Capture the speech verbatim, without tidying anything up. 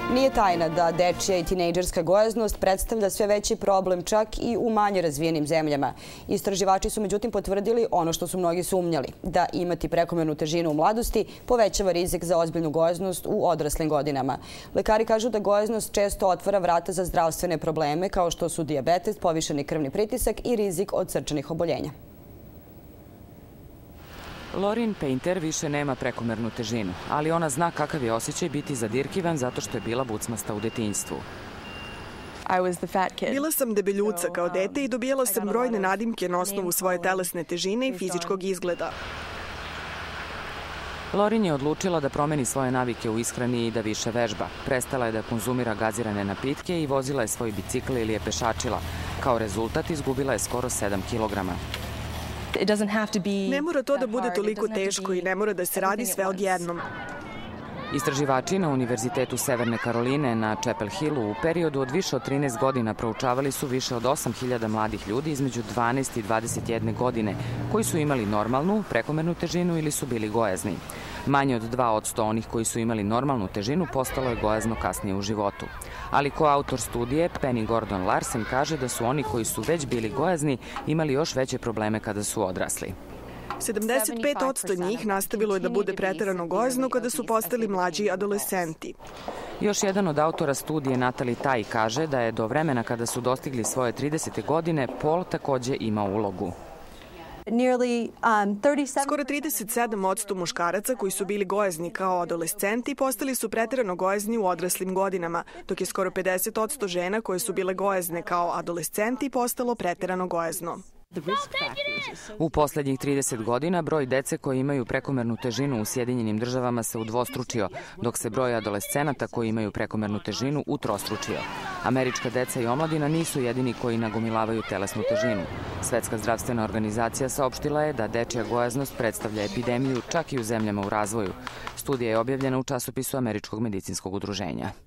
Nije tajna da dečija i tinejdžerska gojaznost predstavlja sve veći problem čak i u manje razvijenim zemljama. Istraživači su međutim potvrdili ono što su mnogi sumnjali, da imati prekomernu težinu u mladosti povećava rizik za ozbiljnu gojaznost u odraslim godinama. Lekari kažu da gojaznost često otvara vrata za zdravstvene probleme kao što su dijabetes, povišeni krvni pritisak i rizik od srčanih oboljenja. Lauren Painter više nema prekomernu težinu, ali ona zna kakav je osjećaj biti zadirkivan zato što je bila bucmasta u detinjstvu. Bila sam debeljuca kao dete i dobijala sam brojne nadimke na osnovu svoje telesne težine i fizičkog izgleda. Lauren je odlučila da promeni svoje navike u ishrani i da više vežba. Prestala je da konzumira gazirane napitke i vozila je svoj bicikl ili je pešačila. Kao rezultat izgubila je skoro sedam kilograma. Ne mora to da bude toliko teško i ne mora da se radi sve odjednom. Istraživači na Univerzitetu Severne Karoline na Chapel Hillu u periodu od više od trinaest godina proučavali su više od osam hiljada mladih ljudi između dvanaest i dvadeset jedne godine koji su imali normalnu, prekomernu težinu ili su bili gojazni. Manje od dva posto onih koji su imali normalnu težinu postalo je gojazno kasnije u životu. Ali koautor studije Penny Gordon Larsen kaže da su oni koji su već bili gojazni imali još veće probleme kada su odrasli. sedamdeset pet posto njih nastavilo je da bude preterano gojazno kada su postali mlađi adolescenti. Još jedan od autora studije, Natalie Tai, kaže da je do vremena kada su dostigli svoje tridesete godine pol takođe imao ulogu. Skoro trideset sedam posto muškaraca koji su bili gojazni kao adolescenti postali su preterano gojazni u odraslim godinama, dok je skoro pedeset posto žena koje su bile gojazne kao adolescenti postalo preterano gojazno. U poslednjih trideset godina broj dece koji imaju prekomernu težinu u Sjedinjenim državama se udvostručio, dok se broj adolescenata koji imaju prekomernu težinu utrostručio. Američka deca i omladina nisu jedini koji nagomilavaju telesnu težinu. Svetska zdravstvena organizacija saopštila je da dečija gojaznost predstavlja epidemiju čak i u zemljama u razvoju. Studija je objavljena u časopisu Američkog medicinskog udruženja.